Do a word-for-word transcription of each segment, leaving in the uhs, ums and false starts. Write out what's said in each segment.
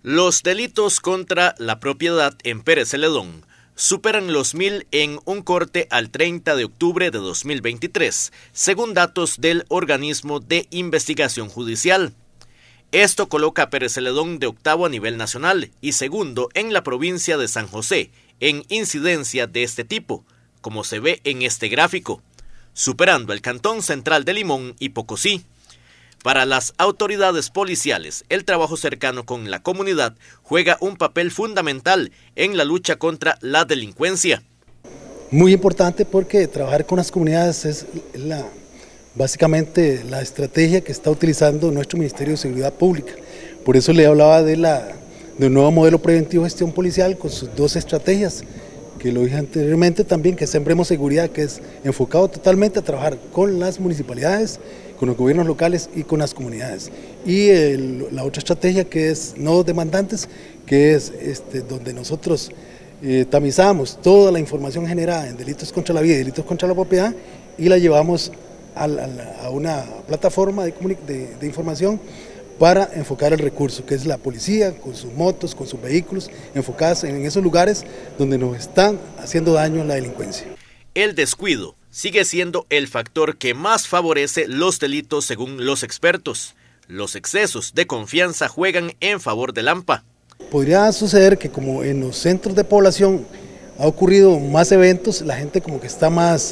Los delitos contra la propiedad en Pérez Celedón superan los mil en un corte al treinta de octubre de dos mil veintitrés, según datos del organismo de investigación judicial. Esto coloca a Pérez Celedón de octavo a nivel nacional y segundo en la provincia de San José en incidencia de este tipo, como se ve en este gráfico, superando el Cantón Central de Limón y Pocosí. Para las autoridades policiales, el trabajo cercano con la comunidad juega un papel fundamental en la lucha contra la delincuencia. Muy importante porque trabajar con las comunidades es la, básicamente la estrategia que está utilizando nuestro Ministerio de Seguridad Pública. Por eso le hablaba de, la, de un nuevo modelo preventivo de gestión policial con sus dos estrategias, que lo dije anteriormente también, que es Sembremos Seguridad, que es enfocado totalmente a trabajar con las municipalidades, con los gobiernos locales y con las comunidades. Y el, la otra estrategia que es Nodos Demandantes, que es este, donde nosotros eh, tamizamos toda la información generada en delitos contra la vida y delitos contra la propiedad y la llevamos a, la, a una plataforma de, de, de información para enfocar el recurso, que es la policía, con sus motos, con sus vehículos, enfocadas en esos lugares donde nos están haciendo daño la delincuencia. El descuido sigue siendo el factor que más favorece los delitos según los expertos. Los excesos de confianza juegan en favor del AMPA. Podría suceder que como en los centros de población ha ocurrido más eventos, la gente como que está más,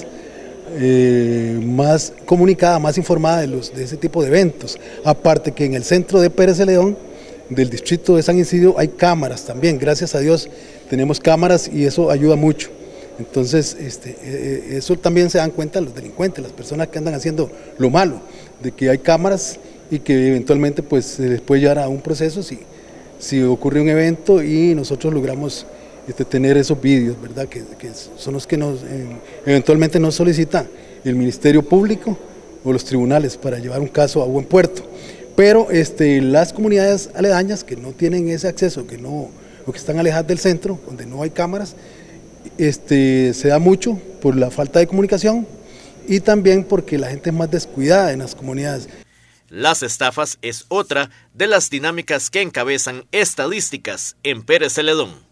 eh, más comunicada, más informada de, los, de ese tipo de eventos. Aparte que en el centro de Pérez Celedón, del distrito de San Isidro, hay cámaras también, gracias a Dios tenemos cámaras y eso ayuda mucho. Entonces, este, eso también se dan cuenta los delincuentes, las personas que andan haciendo lo malo, de que hay cámaras y que eventualmente pues, se les puede llevar a un proceso si, si ocurre un evento y nosotros logramos este, tener esos vídeos, ¿verdad? Que, que son los que nos, eh, eventualmente nos solicita el Ministerio Público o los tribunales para llevar un caso a buen puerto. Pero este, las comunidades aledañas que no tienen ese acceso, que no, o que están alejadas del centro, donde no hay cámaras, Este, se da mucho por la falta de comunicación y también porque la gente es más descuidada en las comunidades. Las estafas es otra de las dinámicas que encabezan estadísticas en Pérez Celedón.